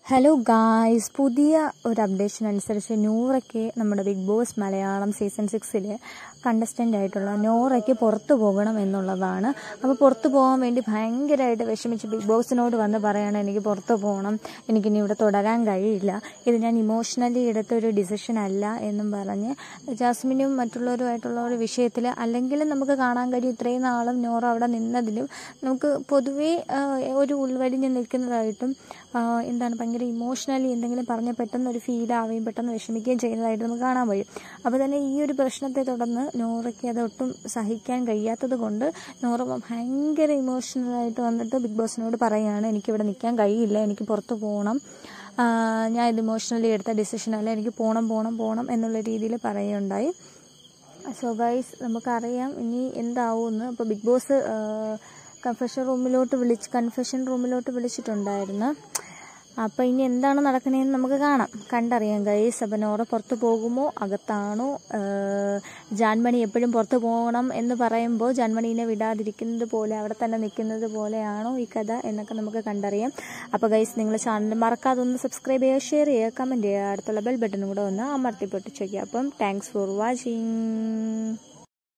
Hello guys, പുതിയ ഒരു updation അനുസരിച്ച് നൂറയ്ക്ക് നമ്മുടെ Bigg Boss Malayalam season 6 contestant ആയിട്ടുള്ള നോറയ്ക്ക് പുറത്തു പോകണം എന്നുള്ളതാണ്. അപ്പോൾ പുറത്തു പോകാൻ വേണ്ടി ഭയങ്കരമായിട്ട് വിഷമിച്ച് ബിഗ് ബോസിനോട് വന്ന് പറയാണ്, എനിക്ക് പുറത്തു പോകണം, എനിക്കിനി ഇവിടെ തുടരാൻ കഴിയില്ല, ഇത് ഞാൻ ഇമോഷണലി എടുത്തൊരു ഡിസിഷൻ അല്ല എന്നും പറഞ്ഞ് ജാസ്മിനും മറ്റുള്ളവരുമായിട്ടുള്ള ഒരു വിഷയത്തിൽ അല്ലെങ്കിലും നമുക്ക് കാണാൻ കഴിയും ഇത്രയും നാളും നോറ അവിടെ നിന്നതിലും നമുക്ക് പൊതുവേ ഒരു ഉൾവലിഞ്ഞ് നിൽക്കുന്നതായിട്ടും ഭയങ്കര ഇമോഷണലി എന്തെങ്കിലും പറഞ്ഞ് പെട്ടെന്ന് ഒരു ഫീൽ ആവുകയും പെട്ടെന്ന് വിഷമിക്കുകയും ചെയ്യുന്നതായിട്ട് നമുക്ക് കാണാൻ കഴിയും. അപ്പോൾ തന്നെ ഈ ഒരു പ്രശ്നത്തെ തുടർന്ന് നോറയ്ക്ക് അതൊട്ടും സഹിക്കാൻ കഴിയാത്തത് കൊണ്ട് നോറ ഭയങ്കര ഇമോഷണലായിട്ട് വന്നിട്ട് ബിഗ് ബോസിനോട് പറയുകയാണ്, എനിക്കിവിടെ നിൽക്കാൻ കഴിയില്ല, എനിക്ക് പുറത്ത് പോകണം, ഞാൻ ഇത് ഇമോഷണലി എടുത്ത ഡിസിഷനല്ല, എനിക്ക് പോകണം എന്നുള്ള രീതിയിൽ പറയുകയുണ്ടായി. സോ ഗൈസ്, നമുക്കറിയാം ഇനി എന്താവുമെന്ന്. അപ്പോൾ ബിഗ് ബോസ് കൺഫെഷൻ റൂമിലോട്ട് വിളിച്ചിട്ടുണ്ടായിരുന്നു. അപ്പോൾ ഇനി എന്താണ് നടക്കണതെന്ന് നമുക്ക് കണ്ടറിയാം ഗൈസ്. അപ്പോൾ നോറ പുറത്ത് പോകുമോ, അകത്താണോ? ജാൻമണി എപ്പോഴും പുറത്ത് പോകണം എന്ന് പറയുമ്പോൾ ജാൻമണീനെ വിടാതിരിക്കുന്നത് പോലെ, അവിടെ തന്നെ നിൽക്കുന്നത് പോലെയാണോ ഈ കഥ എന്നൊക്കെ നമുക്ക് കണ്ടറിയാം. അപ്പോൾ ഗൈസ്, നിങ്ങൾ ചാനൽ മറക്കാതെ ഒന്ന് സബ്സ്ക്രൈബ് ചെയ്യുക, ഷെയർ ചെയ്യുക, കമൻറ്റ് ചെയ്യുക, അടുത്തുള്ള ബെൽ ബട്ടണും കൂടെ ഒന്ന് അമർത്തി പൊട്ടിച്ചേക്കുക. അപ്പം താങ്ക്സ് ഫോർ വാച്ചിങ്.